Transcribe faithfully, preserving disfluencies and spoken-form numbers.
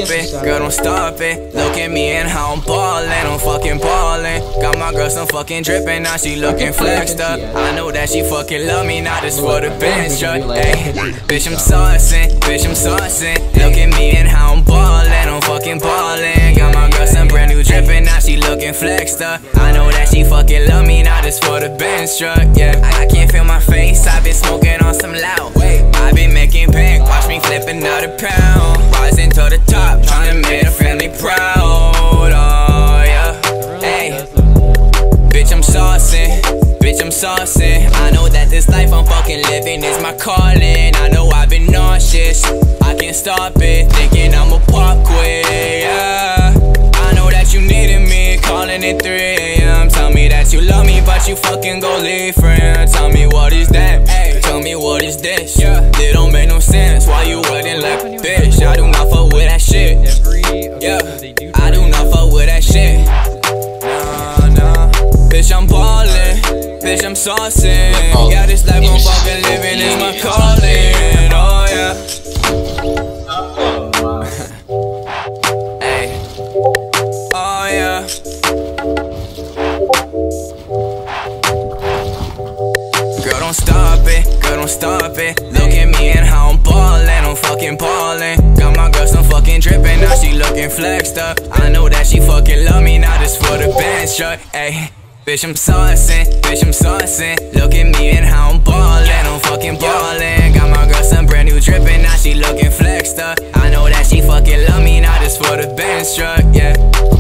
it, girl, don't stop it. Look at me and how I'm ballin', I'm fucking ballin'. Got my girl some fucking drippin', now she looking flexed up. I know that she fucking love me, not just for the bench truck. Ayy, bitch, I'm saucin', bitch, I'm saucin'. Look at me and how I'm ballin', I'm fucking ballin'. Got my girl some brand new drippin', now she looking flexed up. I know that she fucking love me, not just for the bench truck. Yeah, I, I can't feel my face, I've been smoking on some loud. I've been making bank, watch me flip another pound. Rising to the top, tryna make the family proud. Oh yeah, hey, bitch, I'm saucin', bitch, I'm saucin'. I know that this life I'm fucking living is my calling. I know I've been nauseous, I can't stop it, thinking I'ma pop quick. Yeah, I know that you needed me, calling it three A M Tell me that you love me, but you fucking go leave friends. Tell me what is that? Ay, tell me what is this? Yeah, it don't make no sense. Why you wouldn't like a bitch? I do not fuck with that shit. Yeah, I do not fuck with that shit. Nah, nah, bitch, I'm ballin', bitch, I'm saucin'. Yeah, this life I'm fucking living is my calling. Oh yeah. Hey, oh yeah. Girl, don't stop it, girl, don't stop it. Look at me and how I'm ballin', I'm fucking ballin'. Got my girl some fucking drippin', now she looking flexed up. I know that she fucking love me, not just for the bench truck. Ayy, bitch, I'm saucin', bitch, I'm saucin'. Look at me and how I'm ballin', I'm fucking ballin'. Got my girl some brand new drippin', now she looking flexed up. I know that she fucking love me, not just for the bench truck, yeah.